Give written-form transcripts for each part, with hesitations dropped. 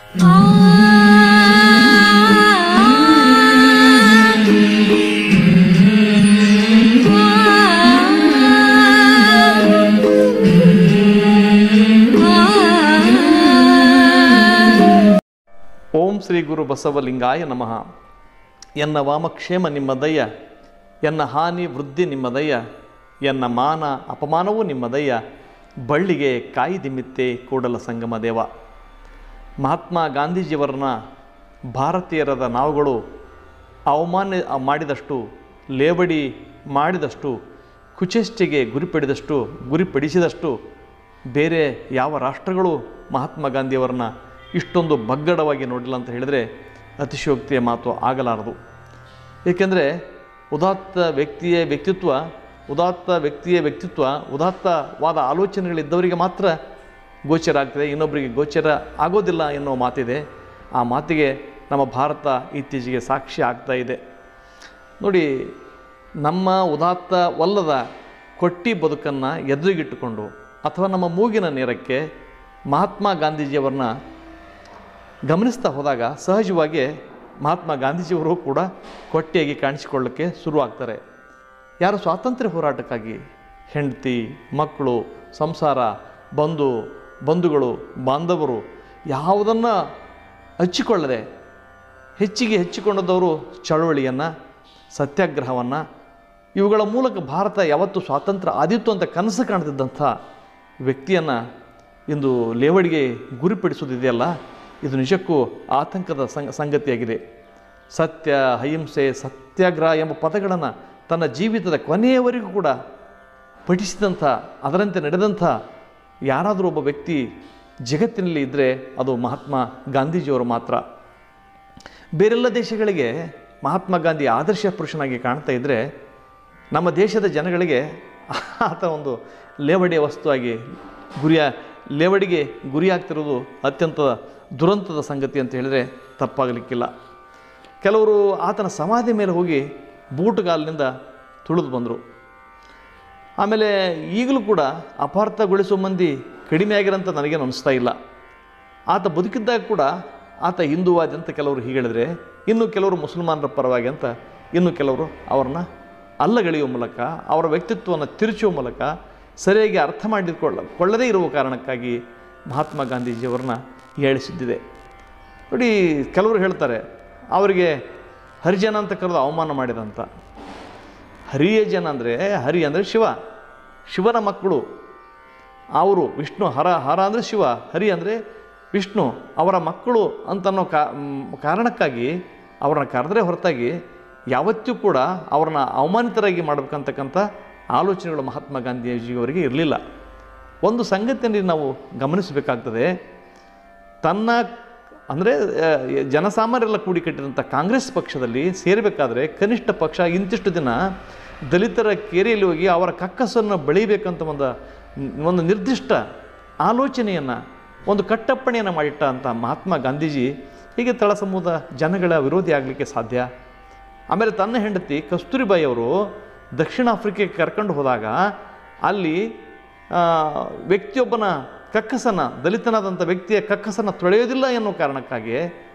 ಓಂ ಶ್ರೀ ಗುರು ಬಸವಲಿಂಗಾಯ ನಮಃ. ಎನ್ನ ವಾಮಕ್ಷೇಮ ನಿಮ್ಮದಯ್ಯ, ಎನ್ನ ಹಾನಿ ವೃದ್ಧಿ ನಿಮ್ಮದಯ್ಯ, ಎನ್ನ ಮಾನ ಅಪಮಾನವೂ ನಿಮ್ಮದಯ್ಯ, ಬಳ್ಳಿಗೆ ಕಾಯಿ ದಿಮ್ಮಿತ್ತೆ ಕೂಡಲ ಸಂಗಮ ದೇವ. ಮಹಾತ್ಮ ಗಾಂಧೀಜಿಯವರನ್ನ ಭಾರತೀಯರಾದ ನಾವುಗಳು ಅವಮಾನ ಮಾಡಿದಷ್ಟು, ಲೇವಡಿ ಮಾಡಿದಷ್ಟು, ಕುಚೇಷ್ಟೆಗೆ ಗುರಿಪಡಿಸಿದಷ್ಟು ಬೇರೆ ಯಾವ ರಾಷ್ಟ್ರಗಳು ಮಹಾತ್ಮ ಗಾಂಧಿಯವರನ್ನ ಇಷ್ಟೊಂದು ಬಗ್ಗಡವಾಗಿ ನೋಡಿಲ್ಲ ಅಂತ ಹೇಳಿದರೆ ಅತಿಶಯೋಕ್ತಿಯ ಮಾತು ಆಗಲಾರದು. ಏಕೆಂದರೆ ಉದಾತ್ತ ವ್ಯಕ್ತಿಯ ವ್ಯಕ್ತಿತ್ವ ಉದಾತ್ತವಾದ ಆಲೋಚನೆಗಳಿದ್ದವರಿಗೆ ಮಾತ್ರ ಗೋಚರ ಆಗ್ತದೆ, ಇನ್ನೊಬ್ಬರಿಗೆ ಗೋಚರ ಆಗೋದಿಲ್ಲ ಎನ್ನುವ ಮಾತಿದೆ. ಆ ಮಾತಿಗೆ ನಮ್ಮ ಭಾರತ ಇತ್ತೀಚೆಗೆ ಸಾಕ್ಷಿ ಆಗ್ತಾ ಇದೆ. ನೋಡಿ, ನಮ್ಮ ಉದಾತ್ತವಲ್ಲದ ಕೊಟ್ಟಿ ಬದುಕನ್ನು ಎದುರಿಗಿಟ್ಟುಕೊಂಡು ಅಥವಾ ನಮ್ಮ ಮೂಗಿನ ನೇರಕ್ಕೆ ಮಹಾತ್ಮ ಗಾಂಧೀಜಿಯವರನ್ನ ಗಮನಿಸ್ತಾ ಹೋದಾಗ ಸಹಜವಾಗಿ ಮಹಾತ್ಮ ಗಾಂಧೀಜಿಯವರು ಕೂಡ ಕೊಟ್ಟಿಯಾಗಿ ಕಾಣಿಸಿಕೊಳ್ಳೋಕ್ಕೆ ಶುರುವಾಗ್ತಾರೆ. ಯಾರು ಸ್ವಾತಂತ್ರ್ಯ ಹೋರಾಟಕ್ಕಾಗಿ ಹೆಂಡತಿ, ಮಕ್ಕಳು, ಸಂಸಾರ, ಬಂಧುಗಳು, ಬಾಂಧವರು ಯಾವುದನ್ನು ಹಚ್ಚಿಕೊಳ್ಳದೆ ಹೆಚ್ಚಿಕೊಂಡದವರು ಚಳವಳಿಯನ್ನು, ಸತ್ಯಾಗ್ರಹವನ್ನು, ಇವುಗಳ ಮೂಲಕ ಭಾರತ ಯಾವತ್ತು ಸ್ವಾತಂತ್ರ್ಯ ಆದಿತ್ತು ಅಂತ ಕನಸು ಕಾಣ್ತಿದ್ದಂಥ ವ್ಯಕ್ತಿಯನ್ನು ಇಂದು ಲೇವಡಿಗೆ ಗುರಿಪಡಿಸೋದಿದೆಯಲ್ಲ, ಇದು ನಿಜಕ್ಕೂ ಆತಂಕದ ಸಂಗತಿಯಾಗಿದೆ. ಸತ್ಯ, ಅಹಿಂಸೆ, ಸತ್ಯಾಗ್ರಹ ಎಂಬ ಪದಗಳನ್ನು ತನ್ನ ಜೀವಿತದ ಕೊನೆಯವರೆಗೂ ಕೂಡ ಪಠಿಸಿದಂಥ, ಅದರಂತೆ ನಡೆದಂಥ ಯಾರಾದರೂ ಒಬ್ಬ ವ್ಯಕ್ತಿ ಜಗತ್ತಿನಲ್ಲಿ ಇದ್ದರೆ ಅದು ಮಹಾತ್ಮ ಗಾಂಧೀಜಿಯವರು ಮಾತ್ರ. ಬೇರೆಲ್ಲ ದೇಶಗಳಿಗೆ ಮಹಾತ್ಮ ಗಾಂಧಿ ಆದರ್ಶ ಪುರುಷನಾಗಿ ಕಾಣ್ತಾ ಇದ್ದರೆ, ನಮ್ಮ ದೇಶದ ಜನಗಳಿಗೆ ಆತ ಒಂದು ಲೇವಡಿಯ ವಸ್ತುವಾಗಿ ಲೇವಡಿಗೆ ಗುರಿಯಾಗ್ತಿರೋದು ಅತ್ಯಂತ ದುರಂತದ ಸಂಗತಿ ಅಂತ ಹೇಳಿದರೆ ತಪ್ಪಾಗಲಿಕ್ಕಿಲ್ಲ. ಕೆಲವರು ಆತನ ಸಮಾಧಿ ಮೇಲೆ ಹೋಗಿ ಬೂಟುಗಾಲಿನಿಂದ ತುಳಿದು ಬಂದರು. ಆಮೇಲೆ ಈಗಲೂ ಕೂಡ ಅಪಾರ್ಥಗೊಳಿಸುವ ಮಂದಿ ಕಡಿಮೆ ಆಗಿರೋಂಥ ನನಗೇನು ಅನಿಸ್ತಾ ಇಲ್ಲ. ಆತ ಬದುಕಿದ್ದಾಗ ಕೂಡ ಆತ ಹಿಂದೂವಾದಿ ಅಂತ ಕೆಲವರು ಹೀಗೆ ಹೇಳಿದರೆ, ಇನ್ನು ಕೆಲವರು ಮುಸಲ್ಮಾನರ ಪರವಾಗಿ ಅಂತ ಇನ್ನು ಕೆಲವರು ಅವ್ರನ್ನ ಅಲ್ಲಗಳೆಯುವ ಮೂಲಕ, ಅವರ ವ್ಯಕ್ತಿತ್ವವನ್ನು ತಿರುಚುವ ಮೂಲಕ ಸರಿಯಾಗಿ ಅರ್ಥ ಮಾಡಿಕೊಳ್ಳದೇ ಇರುವ ಕಾರಣಕ್ಕಾಗಿ ಮಹಾತ್ಮ ಗಾಂಧೀಜಿಯವರನ್ನ ಹೇಳಿಸಿದ್ದಿದೆ. ನೋಡಿ, ಕೆಲವರು ಹೇಳ್ತಾರೆ ಅವರಿಗೆ ಹರಿಜನ ಅಂತ ಕರೆದು ಅವಮಾನ ಮಾಡಿದಂಥ. ಹರಿಜನ ಅಂದರೆ, ಹರಿ ಅಂದರೆ ಶಿವನ ಮಕ್ಕಳು ಅವರು. ವಿಷ್ಣು, ಹರ ಅಂದರೆ ಶಿವ, ಹರಿ ಅಂದರೆ ವಿಷ್ಣು, ಅವರ ಮಕ್ಕಳು ಅಂತನ್ನೋ ಕಾರಣಕ್ಕಾಗಿ ಅವ್ರನ್ನ ಕರೆದ್ರೆ ಹೊರತಾಗಿ ಯಾವತ್ತೂ ಕೂಡ ಅವ್ರನ್ನ ಅವಮಾನಿತರಾಗಿ ಮಾಡಬೇಕಂತಕ್ಕಂಥ ಆಲೋಚನೆಗಳು ಮಹಾತ್ಮ ಗಾಂಧೀಜಿಯವರಿಗೆ ಇರಲಿಲ್ಲ. ಒಂದು ಸಂಗತಿಯಲ್ಲಿ ನಾವು ಗಮನಿಸಬೇಕಾಗ್ತದೆ, ಅಂದರೆ ಜನಸಾಮಾನ್ಯರೆಲ್ಲ ಕೂಡಿ ಕಟ್ಟಿದಂಥ ಕಾಂಗ್ರೆಸ್ ಪಕ್ಷದಲ್ಲಿ ಸೇರಬೇಕಾದ್ರೆ ಕನಿಷ್ಠ ಪಕ್ಷ ಇಂತಿಷ್ಟು ದಿನ ದಲಿತರ ಕೇರಿಯಲ್ಲಿ ಹೋಗಿ ಅವರ ಕಕ್ಕಸನ್ನು ಬೆಳೀಬೇಕಂತ ಒಂದು ನಿರ್ದಿಷ್ಟ ಆಲೋಚನೆಯನ್ನು, ಒಂದು ಕಟ್ಟಪ್ಪಣೆಯನ್ನು ಮಾಡಿಟ್ಟ ಅಂತ ಮಹಾತ್ಮ ಗಾಂಧೀಜಿ ಹೀಗೆ ತಳ ಸಮೂಹದ ಜನಗಳ ವಿರೋಧಿ ಆಗಲಿಕ್ಕೆ ಸಾಧ್ಯ? ಆಮೇಲೆ ತನ್ನ ಹೆಂಡತಿ ಕಸ್ತೂರಿಬಾಯಿ ಅವರು ದಕ್ಷಿಣ ಆಫ್ರಿಕಾಕ್ಕೆ ಕರ್ಕೊಂಡು ಹೋದಾಗ ಅಲ್ಲಿ ವ್ಯಕ್ತಿಯೊಬ್ಬನ ಕಕ್ಕಸನ್ನು, ದಲಿತನಾದಂಥ ವ್ಯಕ್ತಿಯ ಕಕ್ಕಸನ್ನು ತೊಳೆಯೋದಿಲ್ಲ ಎನ್ನುವ ಕಾರಣಕ್ಕಾಗಿ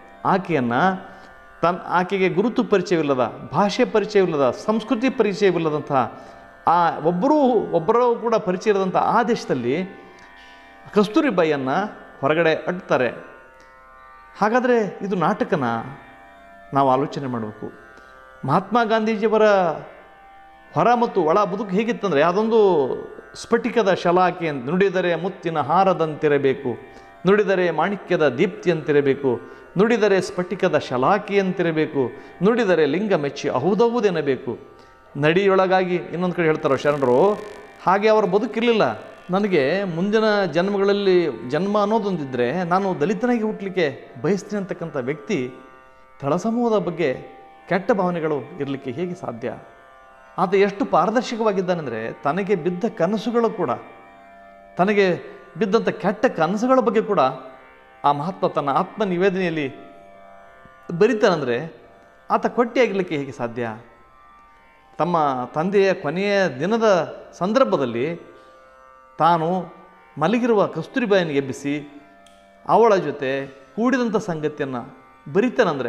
ಆಕೆಗೆ ಗುರುತು ಪರಿಚಯವಿಲ್ಲದ, ಭಾಷೆ ಪರಿಚಯವಿಲ್ಲದ, ಸಂಸ್ಕೃತಿ ಪರಿಚಯವಿಲ್ಲದಂಥ ಒಬ್ಬರೂ ಕೂಡ ಪರಿಚಯ ಇಲ್ಲದಂಥ ಆ ದೇಶದಲ್ಲಿ ಕಸ್ತೂರಿಬಾಯಿಯನ್ನು ಹೊರಗಡೆ ಅಟ್ತಾರೆ. ಹಾಗಾದರೆ ಇದು ನಾಟಕನ? ನಾವು ಆಲೋಚನೆ ಮಾಡಬೇಕು. ಮಹಾತ್ಮ ಗಾಂಧೀಜಿಯವರ ಹೊರ ಮತ್ತು ಒಳ ಬದುಕು ಹೇಗಿತ್ತಂದರೆ, ಅದೊಂದು ಸ್ಫಟಿಕದ ಶಲಾಕೆ ಅಂತ, ನುಡಿದರೆ ಮುತ್ತಿನ ಹಾರದಂತಿರಬೇಕು, ನುಡಿದರೆ ಮಾಣಿಕ್ಯದ ದೀಪ್ತಿಯಂತಿರಬೇಕು, ನುಡಿದರೆ ಸ್ಫಟಿಕದ ಶಲಾಕೆಯಂತಿರಬೇಕು, ನುಡಿದರೆ ಲಿಂಗ ಮೆಚ್ಚಿ ಅಹುದಹುದೆನ್ನಬೇಕು. ನಡಿಯೊಳಗಾಗಿ ಇನ್ನೊಂದು ಕಡೆ ಹೇಳ್ತಾರೋ ಶರಣರು, ಹಾಗೆ ಅವರ ಬದುಕಿರಲಿಲ್ಲ. ನನಗೆ ಮುಂದಿನ ಜನ್ಮಗಳಲ್ಲಿ ಜನ್ಮ ಅನ್ನೋದೊಂದಿದ್ದರೆ ನಾನು ದಲಿತನಾಗಿ ಹುಟ್ಟಲಿಕ್ಕೆ ಬಯಸ್ತೀನಿ ಅಂತಕ್ಕಂಥ ವ್ಯಕ್ತಿ ತಳಸಮೂಹದ ಬಗ್ಗೆ ಕೆಟ್ಟ ಭಾವನೆಗಳು ಇರಲಿಕ್ಕೆ ಹೇಗೆ ಸಾಧ್ಯ? ಆತ ಎಷ್ಟು ಪಾರದರ್ಶಕವಾಗಿದ್ದಾನೆಂದರೆ, ತನಗೆ ಬಿದ್ದ ಕನಸುಗಳು ಕೂಡ, ತನಗೆ ಬಿದ್ದಂಥ ಕೆಟ್ಟ ಕನಸುಗಳ ಬಗ್ಗೆ ಕೂಡ ಆ ಮಹಾತ್ಮ ತನ್ನ ಆತ್ಮ ನಿವೇದನೆಯಲ್ಲಿ ಬರೀತಾನಂದರೆ ಆತ ಕೊಟ್ಟಿಯಾಗಿರಲಿಕ್ಕೆ ಹೇಗೆ ಸಾಧ್ಯ? ತಮ್ಮ ತಂದೆಯ ಕೊನೆಯ ದಿನದ ಸಂದರ್ಭದಲ್ಲಿ ತಾನು ಮಲಗಿರುವ ಕಸ್ತೂರಿಬಾಯಿಯನ್ನು ಎಬ್ಬಿಸಿ ಅವಳ ಜೊತೆ ಕೂಡಿದಂಥ ಸಂಗತಿಯನ್ನು ಬರಿತಾನಂದರೆ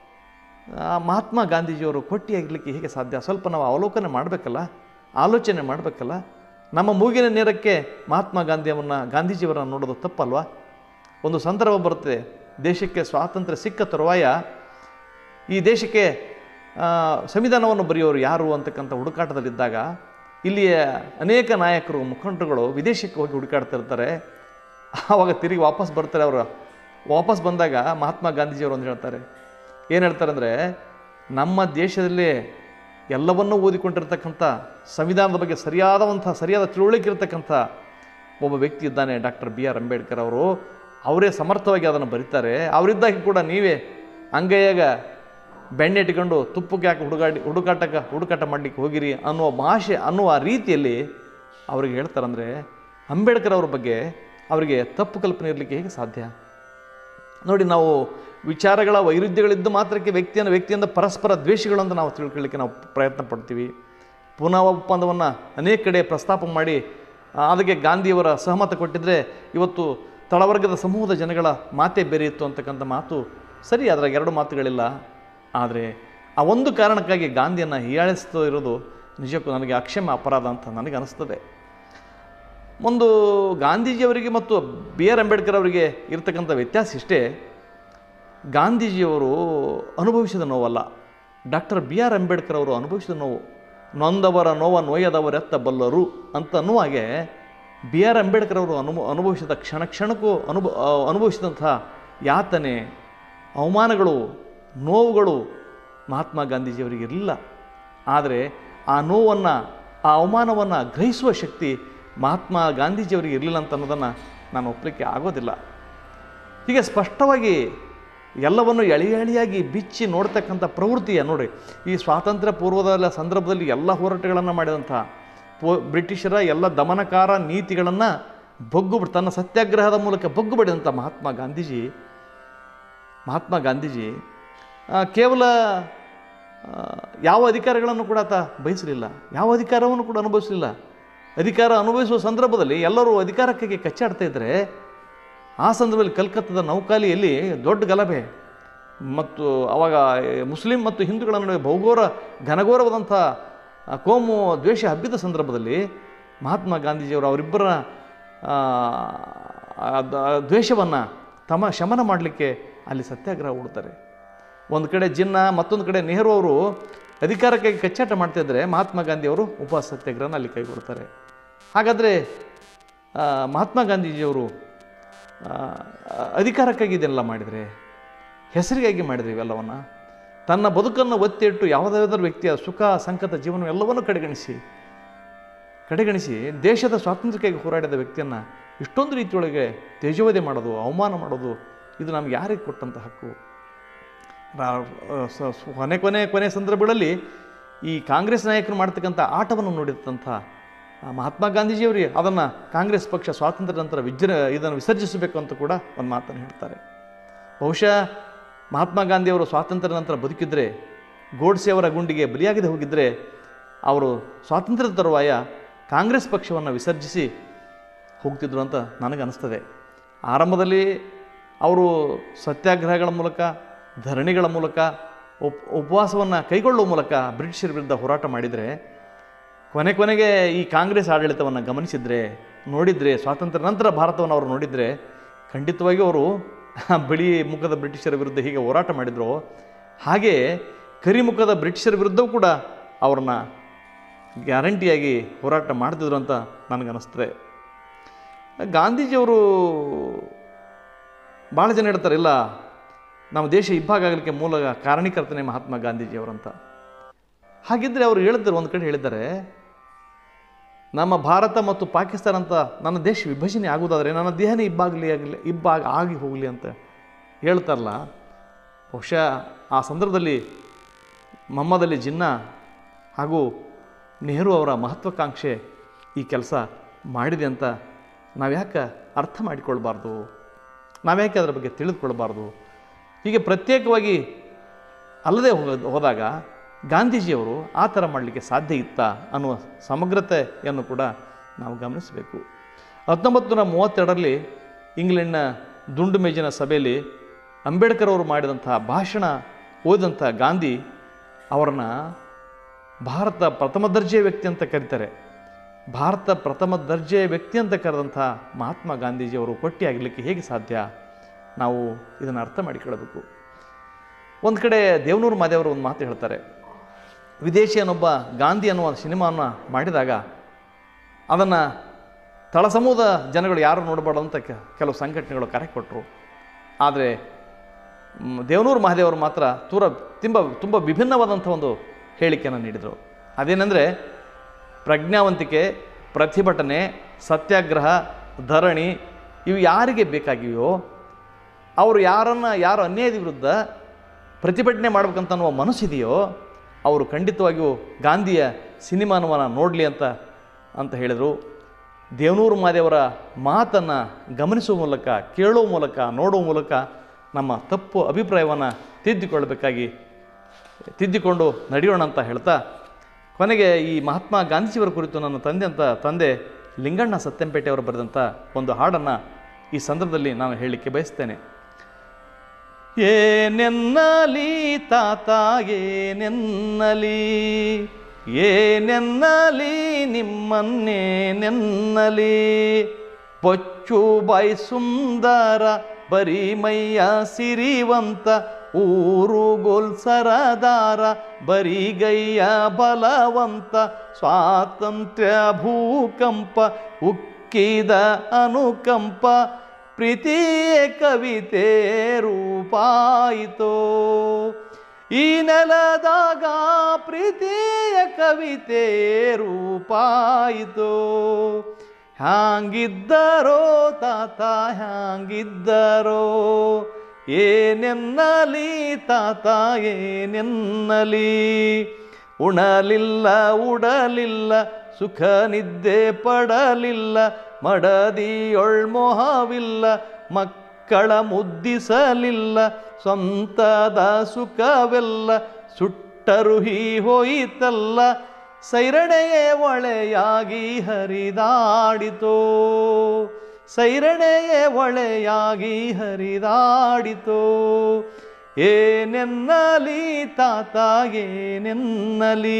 ಮಹಾತ್ಮ ಗಾಂಧೀಜಿಯವರು ಕೊಟ್ಟಿಯಾಗಲಿಕ್ಕೆ ಹೇಗೆ ಸಾಧ್ಯ? ಸ್ವಲ್ಪ ನಾವು ಅವಲೋಕನೆ ಮಾಡಬೇಕಲ್ಲ, ಆಲೋಚನೆ ಮಾಡಬೇಕಲ್ಲ. ನಮ್ಮ ಮೂಗಿನ ನೇರಕ್ಕೆ ಮಹಾತ್ಮ ಗಾಂಧೀಜಿಯವರನ್ನು ನೋಡೋದು ತಪ್ಪಲ್ವಾ? ಒಂದು ಸಂದರ್ಭ ಬರುತ್ತೆ, ದೇಶಕ್ಕೆ ಸ್ವಾತಂತ್ರ್ಯ ಸಿಕ್ಕ ತರುವಾಯ ಈ ದೇಶಕ್ಕೆ ಸಂವಿಧಾನವನ್ನು ಬರೆಯೋರು ಯಾರು ಅಂತಕ್ಕಂಥ ಹುಡುಕಾಟದಲ್ಲಿದ್ದಾಗ ಇಲ್ಲಿಯ ಅನೇಕ ನಾಯಕರು, ಮುಖಂಡರುಗಳು ವಿದೇಶಕ್ಕೆ ಹೋಗಿ ಹುಡುಕಾಡ್ತಿರ್ತಾರೆ. ಆವಾಗ ತಿರುಗಿ ವಾಪಸ್ ಬರ್ತಾರೆ. ಅವರು ವಾಪಸ್ ಬಂದಾಗ ಮಹಾತ್ಮ ಗಾಂಧೀಜಿಯವರು ಒಂದು ಹೇಳ್ತಾರೆ. ಏನು ಹೇಳ್ತಾರೆ ಅಂದರೆ, ನಮ್ಮ ದೇಶದಲ್ಲಿ ಎಲ್ಲವನ್ನೂ ಓದಿಕೊಂಡಿರ್ತಕ್ಕಂಥ ಸಂವಿಧಾನದ ಬಗ್ಗೆ ಸರಿಯಾದ ತಿಳುವಳಿಕೆ ಇರತಕ್ಕಂಥ ಒಬ್ಬ ವ್ಯಕ್ತಿ ಇದ್ದಾನೆ, ಡಾಕ್ಟರ್ BR ಅಂಬೇಡ್ಕರ್ ಅವರು. ಅವರೇ ಸಮರ್ಥವಾಗಿ ಅದನ್ನು ಬರೀತಾರೆ. ಅವರಿದ್ದಾಗ ಕೂಡ ನೀವೇ ಅಂಗೈಯಾಗ ಬೆಣ್ಣೆ ಇಟ್ಕೊಂಡು ತುಪ್ಪಕ್ಕೆ ಹಾಕಿ ಹುಡುಕಾಟ ಮಾಡಲಿಕ್ಕೆ ಹೋಗಿರಿ ಅನ್ನುವ ರೀತಿಯಲ್ಲಿ ಅವ್ರಿಗೆ ಹೇಳ್ತಾರಂದರೆ, ಅಂಬೇಡ್ಕರ್ ಅವ್ರ ಬಗ್ಗೆ ಅವರಿಗೆ ತಪ್ಪು ಕಲ್ಪನೆ ಇರಲಿಕ್ಕೆ ಹೇಗೆ ಸಾಧ್ಯ? ನೋಡಿ, ನಾವು ವಿಚಾರಗಳ ವೈರುಧ್ಯಗಳಿದ್ದು ಮಾತ್ರಕ್ಕೆ ವ್ಯಕ್ತಿಯಿಂದ ಪರಸ್ಪರ ದ್ವೇಷಗಳು ಅಂತ ನಾವು ತಿಳ್ಕೊಳ್ಳಿಕ್ಕೆ ನಾವು ಪ್ರಯತ್ನ ಪಡ್ತೀವಿ. ಪೂನಾ ಒಪ್ಪಂದವನ್ನು ಅನೇಕ ಕಡೆ ಪ್ರಸ್ತಾಪ ಮಾಡಿ ಅದಕ್ಕೆ ಗಾಂಧಿಯವರ ಸಹಮತ ಕೊಟ್ಟಿದ್ದರೆ ಇವತ್ತು ತಳವರ್ಗದ ಸಮೂಹದ ಜನಗಳ ಮಾತೇ ಬೇರೆ ಇತ್ತು ಅಂತಕ್ಕಂಥ ಮಾತು ಸರಿ. ಅದ್ರಾಗ ಎರಡು ಮಾತುಗಳಿಲ್ಲ. ಆದರೆ ಆ ಒಂದು ಕಾರಣಕ್ಕಾಗಿ ಗಾಂಧಿಯನ್ನು ಹೀಯಾಳಿಸ್ತಾ ಇರೋದು ನಿಜಕ್ಕೂ ನನಗೆ ಅಕ್ಷಮ್ಯ ಅಪರಾಧ ಅಂತ ನನಗೆ ಅನಿಸ್ತದೆ. ಒಂದು ಗಾಂಧೀಜಿಯವರಿಗೆ ಮತ್ತು BR ಅಂಬೇಡ್ಕರ್ ಅವರಿಗೆ ಇರತಕ್ಕಂಥ ವ್ಯತ್ಯಾಸ ಇಷ್ಟೇ, ಗಾಂಧೀಜಿಯವರು ಅನುಭವಿಸಿದ ನೋವಲ್ಲ, ಡಾಕ್ಟರ್ BR ಅಂಬೇಡ್ಕರ್ ಅವರು ಅನುಭವಿಸಿದ ನೋವು. ನೊಂದವರ ನೋವ ನೋಯದವರೆತ್ತ ಬಲ್ಲರು ಅಂತ ಅನ್ನುವಾಗೆ BR ಅಂಬೇಡ್ಕರ್ ಅವರು ಅನುಭವಿಸಿದ ಕ್ಷಣಕ್ಕೂ ಅನುಭವಿಸಿದಂಥ ಯಾತನೆ, ಅವಮಾನಗಳು, ನೋವುಗಳು ಮಹಾತ್ಮ ಗಾಂಧೀಜಿಯವರಿಗೆ ಇರಲಿಲ್ಲ. ಆದರೆ ಆ ನೋವನ್ನು, ಆ ಅವಮಾನವನ್ನು ಗ್ರಹಿಸುವ ಶಕ್ತಿ ಮಹಾತ್ಮ ಗಾಂಧೀಜಿಯವರಿಗೆ ಇರಲಿಲ್ಲ ಅಂತ ಅನ್ನೋದನ್ನು ನಾನು ಒಪ್ಪಲಿಕ್ಕೆ ಆಗೋದಿಲ್ಲ. ಹೀಗೆ ಸ್ಪಷ್ಟವಾಗಿ ಎಲ್ಲವನ್ನು ಎಳೆಯಾಗಿ ಬಿಚ್ಚಿ ನೋಡ್ತಕ್ಕಂಥ ಪ್ರವೃತ್ತಿಯ ನೋಡಿ, ಈ ಸ್ವಾತಂತ್ರ್ಯ ಪೂರ್ವದ ಸಂದರ್ಭದಲ್ಲಿ ಎಲ್ಲ ಹೋರಾಟಗಳನ್ನು ಮಾಡಿದಂಥ ಬ್ರಿಟಿಷರ ಎಲ್ಲ ದಮನಕಾರ ನೀತಿಗಳನ್ನು ತನ್ನ ಸತ್ಯಾಗ್ರಹದ ಮೂಲಕ ಬಗ್ಗುಬಡಿದಂಥ ಮಹಾತ್ಮ ಗಾಂಧೀಜಿ ಕೇವಲ ಯಾವ ಅಧಿಕಾರಗಳನ್ನು ಕೂಡ ಆತ ಬಯಸಲಿಲ್ಲ, ಯಾವ ಅಧಿಕಾರವನ್ನು ಕೂಡ ಅನುಭವಿಸಲಿಲ್ಲ. ಅಧಿಕಾರ ಅನುಭವಿಸುವ ಸಂದರ್ಭದಲ್ಲಿ ಎಲ್ಲರೂ ಅಧಿಕಾರಕ್ಕಾಗಿ ಕಚ್ಚಾಡ್ತಾ ಇದ್ದರೆ ಆ ಸಂದರ್ಭದಲ್ಲಿ ಕಲ್ಕತ್ತಾದ ನೌಕಾಲಿಯಲ್ಲಿ ದೊಡ್ಡ ಗಲಭೆ ಮತ್ತು ಆವಾಗ ಮುಸ್ಲಿಂ ಮತ್ತು ಹಿಂದೂಗಳ ನಡುವೆ ಘನಘೋರವಾದಂಥ ಕೋಮು ದ್ವೇಷ ಹಬ್ಬಿದ ಸಂದರ್ಭದಲ್ಲಿ ಮಹಾತ್ಮ ಗಾಂಧೀಜಿಯವರು ಅವರಿಬ್ಬರ ದ್ವೇಷವನ್ನು ಶಮನ ಮಾಡಲಿಕ್ಕೆ ಅಲ್ಲಿ ಸತ್ಯಾಗ್ರಹ ಹೂಡ್ತಾರೆ. ಒಂದು ಕಡೆ ಜಿನ್ನಾ, ಮತ್ತೊಂದು ಕಡೆ ನೆಹರು ಅವರು ಅಧಿಕಾರಕ್ಕಾಗಿ ಕಚ್ಚಾಟ ಮಾಡ್ತಾಯಿದ್ರೆ ಮಹಾತ್ಮ ಗಾಂಧಿಯವರು ಉಪವಾಸ ಸತ್ಯಾಗ್ರಹನ ಅಲ್ಲಿ ಕೈಗೊಳ್ತಾರೆ. ಹಾಗಾದರೆ ಮಹಾತ್ಮ ಗಾಂಧೀಜಿಯವರು ಅಧಿಕಾರಕ್ಕಾಗಿ ಇದೆಲ್ಲ ಮಾಡಿದರೆ, ಹೆಸರಿಗಾಗಿ ಮಾಡಿದರೆ ಇವೆಲ್ಲವನ್ನು, ತನ್ನ ಬದುಕನ್ನು ಒತ್ತಿ ಇಟ್ಟು ಯಾವುದಾದ್ರೂ ವ್ಯಕ್ತಿಯ ಸುಖ ಸಂಕಟ ಜೀವನ ಎಲ್ಲವನ್ನೂ ಕಡೆಗಣಿಸಿ ದೇಶದ ಸ್ವಾತಂತ್ರ್ಯಕ್ಕಾಗಿ ಹೋರಾಡಿದ ವ್ಯಕ್ತಿಯನ್ನು ಇಷ್ಟೊಂದು ರೀತಿಯೊಳಗೆ ತೇಜೋವಧೆ ಮಾಡೋದು, ಅವಮಾನ ಮಾಡೋದು, ಇದು ನಮ್ಗೆ ಯಾರಿಗೆ ಕೊಟ್ಟಂಥ ಹಕ್ಕು? ಕೊನೆ ಸಂದರ್ಭಗಳಲ್ಲಿ ಈ ಕಾಂಗ್ರೆಸ್ ನಾಯಕರು ಮಾಡ್ತಕ್ಕಂಥ ಆಟವನ್ನು ನೋಡಿದಂಥ ಮಹಾತ್ಮ ಗಾಂಧೀಜಿಯವರಿಗೆ ಅದನ್ನು ಕಾಂಗ್ರೆಸ್ ಪಕ್ಷ ಸ್ವಾತಂತ್ರ್ಯ ನಂತರ ಇದನ್ನು ವಿಸರ್ಜಿಸಬೇಕು ಅಂತ ಕೂಡ ಒಂದು ಮಾತನ್ನು ಹೇಳ್ತಾರೆ. ಬಹುಶಃ ಮಹಾತ್ಮ ಗಾಂಧಿಯವರು ಸ್ವಾತಂತ್ರ್ಯ ನಂತರ ಬದುಕಿದ್ರೆ, ಗೋಡ್ಸೆ ಅವರ ಗುಂಡಿಗೆ ಬಲಿಯಾಗದೆ ಹೋಗಿದ್ದರೆ ಅವರು ಸ್ವಾತಂತ್ರ್ಯದ ತರುವಾಯ ಕಾಂಗ್ರೆಸ್ ಪಕ್ಷವನ್ನು ವಿಸರ್ಜಿಸಿ ಹೋಗ್ತಿದ್ರು ಅಂತ ನನಗನ್ನಿಸ್ತದೆ. ಆರಂಭದಲ್ಲಿ ಅವರು ಸತ್ಯಾಗ್ರಹಗಳ ಮೂಲಕ, ಧರಣಿಗಳ ಮೂಲಕ, ಉಪವಾಸವನ್ನು ಕೈಗೊಳ್ಳುವ ಮೂಲಕ ಬ್ರಿಟಿಷರ ವಿರುದ್ಧ ಹೋರಾಟ ಮಾಡಿದರೆ, ಕೊನೆಗೆ ಈ ಕಾಂಗ್ರೆಸ್ ಆಡಳಿತವನ್ನು ನೋಡಿದರೆ ಸ್ವಾತಂತ್ರ್ಯ ನಂತರ ಭಾರತವನ್ನು ಅವರು ನೋಡಿದರೆ ಖಂಡಿತವಾಗಿಯೂ ಅವರು ಬಿಳಿ ಮುಖದ ಬ್ರಿಟಿಷರ ವಿರುದ್ಧ ಹೀಗೆ ಹೋರಾಟ ಮಾಡಿದ್ರು, ಹಾಗೆ ಕರಿಮುಖದ ಬ್ರಿಟಿಷರ ವಿರುದ್ಧವೂ ಕೂಡ ಅವ್ರನ್ನ ಗ್ಯಾರಂಟಿಯಾಗಿ ಹೋರಾಟ ಮಾಡ್ತಿದ್ರು ಅಂತ ನನಗನ್ನಿಸ್ತದೆ. ಗಾಂಧೀಜಿಯವರು ಭಾಳ ಜನ ಹೇಳ್ತಾರೆ, ಇಲ್ಲ ನಮ್ಮ ದೇಶ ಇಬ್ಬಾಗ ಆಗಲಿಕ್ಕೆ ಮೂಲ ಕಾರಣೀಕರ್ತನೆ ಮಹಾತ್ಮ ಗಾಂಧೀಜಿಯವರಂತ. ಹಾಗಿದ್ದರೆ ಅವರು ಒಂದು ಕಡೆ ಹೇಳಿದ್ದಾರೆ, ನಮ್ಮ ಭಾರತ ಮತ್ತು ಪಾಕಿಸ್ತಾನ ಅಂತ ನನ್ನ ದೇಶ ವಿಭಜನೆ ಆಗುವುದಾದರೆ ನನ್ನ ದೇಹನೇ ಇಬ್ಬಾಗ ಆಗಿ ಹೋಗಲಿ ಅಂತ ಹೇಳ್ತಾರಲ್ಲ. ಬಹುಶಃ ಆ ಸಂದರ್ಭದಲ್ಲಿ ಮೊಹಮ್ಮದ್ ಅಲಿ ಜಿನ್ನಾ ಹಾಗೂ ನೆಹರು ಅವರ ಮಹತ್ವಾಕಾಂಕ್ಷೆ ಈ ಕೆಲಸ ಮಾಡಿದೆ ಅಂತ ನಾವ್ಯಾಕೆ ಅರ್ಥ ಮಾಡಿಕೊಳ್ಬಾರ್ದು, ನಾವ್ಯಾಕೆ ಅದರ ಬಗ್ಗೆ ತಿಳಿದುಕೊಳ್ಬಾರ್ದು? ಹೀಗೆ ಪ್ರತ್ಯೇಕವಾಗಿ ಅಲ್ಲದೆ ಹೋದಾಗ ಗಾಂಧೀಜಿಯವರು ಆ ಥರ ಮಾಡಲಿಕ್ಕೆ ಸಾಧ್ಯ ಇತ್ತಾ ಅನ್ನುವ ಸಮಗ್ರತೆಯನ್ನು ಕೂಡ ನಾವು ಗಮನಿಸಬೇಕು. 1932ರಲ್ಲಿ ಇಂಗ್ಲೆಂಡ್ನ ದುಂಡು ಮೇಜಿನ ಸಭೆಯಲ್ಲಿ ಅಂಬೇಡ್ಕರ್ ಅವರು ಮಾಡಿದಂಥ ಭಾಷಣ ಓದಿದಂಥ ಗಾಂಧಿ ಅವರನ್ನು ಭಾರತ ಪ್ರಥಮ ದರ್ಜೆಯ ವ್ಯಕ್ತಿ ಅಂತ ಕರೀತಾರೆ. ಭಾರತ ಪ್ರಥಮ ದರ್ಜೆಯ ವ್ಯಕ್ತಿ ಅಂತ ಕರೆದಂಥ ಮಹಾತ್ಮ ಗಾಂಧೀಜಿಯವರು ಕೊಟ್ಟಿಯಾಗಲಿಕ್ಕೆ ಹೇಗೆ ಸಾಧ್ಯ? ನಾವು ಇದನ್ನು ಅರ್ಥ ಮಾಡಿಕೊಳ್ಳಬೇಕು. ಒಂದು ಕಡೆ ದೇವನೂರು ಮಾದೇವರು ಒಂದು ಮಾತು ಹೇಳ್ತಾರೆ. ವಿದೇಶಿಯನೊಬ್ಬ ಗಾಂಧಿ ಅನ್ನುವ ಸಿನಿಮಾವನ್ನು ಮಾಡಿದಾಗ ಅದನ್ನು ತಳಸಮೂಹದ ಜನಗಳು ಯಾರು ನೋಡಬಾರ್ದು ಅಂತ ಕೆಲವು ಸಂಘಟನೆಗಳು ಕರೆ ಕೊಟ್ಟರು. ಆದರೆ ದೇವನೂರು ಮಹಾದೇವರು ಮಾತ್ರ ತುಂಬ ವಿಭಿನ್ನವಾದಂಥ ಒಂದು ಹೇಳಿಕೆಯನ್ನು ನೀಡಿದರು. ಅದೇನೆಂದರೆ, ಪ್ರಜ್ಞಾವಂತಿಕೆ, ಪ್ರತಿಭಟನೆ, ಸತ್ಯಾಗ್ರಹ, ಧರಣಿ ಇವು ಯಾರಿಗೆ ಬೇಕಾಗಿವೆಯೋ ಅವರು ಯಾರು ಅನ್ಯಾಯದ ವಿರುದ್ಧ ಪ್ರತಿಭಟನೆ ಮಾಡ್ಬೇಕಂತ ಅನ್ನುವ ಮನಸ್ಸಿದೆಯೋ ಅವರು ಖಂಡಿತವಾಗಿಯೂ ಗಾಂಧಿಯ ಸಿನಿಮಾನವನ್ನು ನೋಡಲಿ ಅಂತ ಹೇಳಿದರು. ದೇವನೂರು ಮಾದೇವರ ಮಾತನ್ನು ಗಮನಿಸುವ ಮೂಲಕ, ಕೇಳುವ ಮೂಲಕ, ನೋಡುವ ಮೂಲಕ ನಮ್ಮ ತಪ್ಪು ಅಭಿಪ್ರಾಯವನ್ನು ತಿದ್ದಿಕೊಂಡು ನಡೆಯೋಣ ಅಂತ ಹೇಳ್ತಾ, ಕೊನೆಗೆ ಈ ಮಹಾತ್ಮ ಗಾಂಧೀಜಿಯವರ ಕುರಿತು ನನ್ನ ತಂದೆ ಲಿಂಗಣ್ಣ ಸತ್ಯಂಪೇಟೆ ಅವರು ಬರೆದಂಥ ಒಂದು ಹಾಡನ್ನು ಈ ಸಂದರ್ಭದಲ್ಲಿ ನಾನು ಹೇಳಲಿಕ್ಕೆ ಬಯಸ್ತೇನೆ. ಏನೆನ್ನಲಿ ತಾತ ಏನೆನ್ನಲಿ, ಏನೆನ್ನಲಿ ನಿಮ್ಮನ್ನೇನೆನ್ನಲಿ, ಪೊಚ್ಚು ಬಾಯಿ ಸುಂದರ ಬರಿಮೈಯ ಸಿರಿವಂತ, ಊರು ಗೋಲ್ ಸರದಾರ ಬರಿಗೈಯ ಬಲವಂತ, ಸ್ವಾತಂತ್ರ್ಯ ಭೂಕಂಪ ಉಕ್ಕಿದ ಅನುಕಂಪ, ಪ್ರೀತಿಯ ಕವಿತೆ ರೂಪಾಯಿತೋ, ಈ ನೆಲದಾಗ ಪ್ರೀತಿಯ ಕವಿತೆ ರೂಪಾಯಿತೋ, ಹ್ಯಾಂಗಿದ್ದರೋ ತಾತ ಹ್ಯಾಂಗಿದ್ದರೋ, ಏನೆನ್ನಲಿ ತಾತ ಏನೆನ್ನಲಿ, ಉಣಲಿಲ್ಲ ಉಡಲಿಲ್ಲ ಸುಖ ನಿದ್ದೆ ಪಡಲಿಲ್ಲ, ಮಡದಿಯೊಳ್ಮೊಹವಿಲ್ಲ ಮಕ್ಕಳ ಮುದ್ದಿಸಲಿಲ್ಲ, ಸ್ವಂತದ ಸುಖವೆಲ್ಲ ಸುಟ್ಟರುಹಿ ಹೋಯಿತಲ್ಲ, ಸೈರಣೆಯೇ ಒಳೆಯಾಗಿ ಹರಿದಾಡಿತೋ, ಸೈರಣೆಯೇ ಒಳೆಯಾಗಿ ಹರಿದಾಡಿತೋ, ಏನೆನ್ನಲಿ ತಾತ ಏನೆನ್ನಲಿ,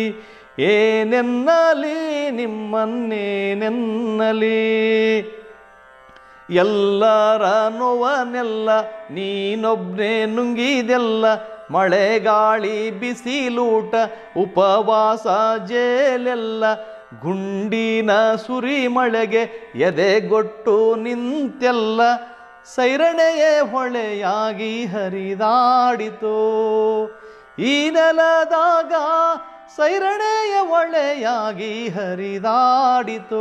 ಏನೆನ್ನಲಿ ನಿಮ್ಮನ್ನೇನೆನ್ನಲಿ, ಎಲ್ಲರ ನೋವನೆಲ್ಲ ನೀನೊಬ್ಬನೇ ನುಂಗಿದೆಲ್ಲ, ಮಳೆಗಾಳಿ ಬಿಸಿಲೂಟ ಉಪವಾಸ ಜೇಲೆಲ್ಲ, ಗುಂಡಿನ ಸುರಿ ಮಳೆಗೆ ಎದೆಗೊಟ್ಟು ನಿಂತೆಲ್ಲ, ಸೈರಣೆಯೇ ಹೊಳೆಯಾಗಿ ಹರಿದಾಡಿತೋ, ಈ ನೆಲದಾಗ ಸೈರಣೆಯ ಹೊಳೆಯಾಗಿ ಹರಿದಾಡಿತೋ,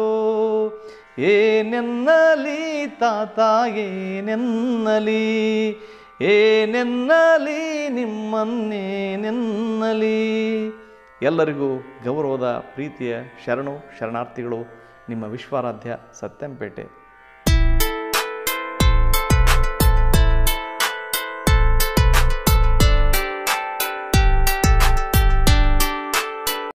ಏನೆನ್ನಲಿ ತಾತ ಏನೆನ್ನಲಿ, ಏನೆನ್ನಲಿ ನಿಮ್ಮನ್ನೇನೆನ್ನಲಿ. ಎಲ್ಲರಿಗೂ ಗೌರವದ ಪ್ರೀತಿಯ ಶರಣಾರ್ಥಿಗಳು. ನಿಮ್ಮ ವಿಶ್ವಾರಾಧ್ಯ ಸತ್ಯಂಪೇಟೆ.